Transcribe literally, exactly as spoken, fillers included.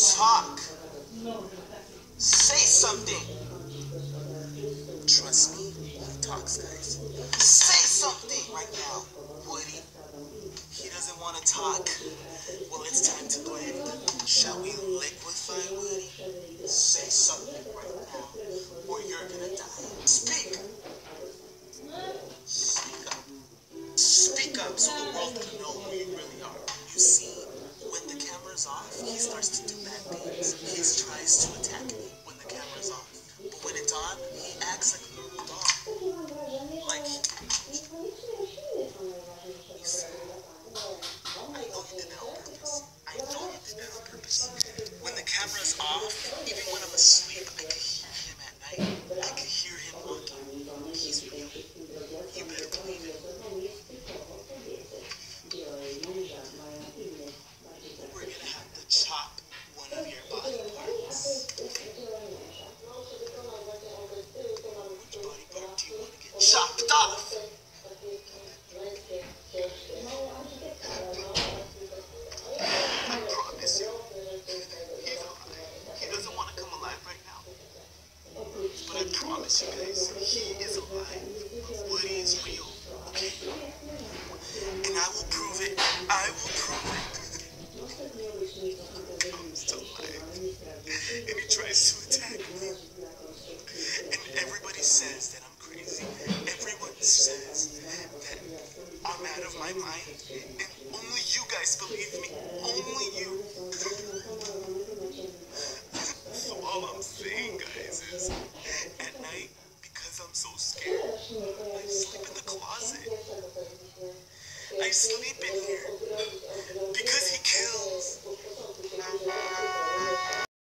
Talk. Say something. Trust me, he talks, guys. Say something right now, Woody. He doesn't want to talk. Well, it's time to blend. Shall we liquefy, Woody? Say something right now, or you're gonna die. Speak. Speak up. Speak up so the world can know who you really are. You see, when the camera's off, he starts to do bad things. He tries to attack me when the camera's off. But when it's on, he acts like a normal dog. Like,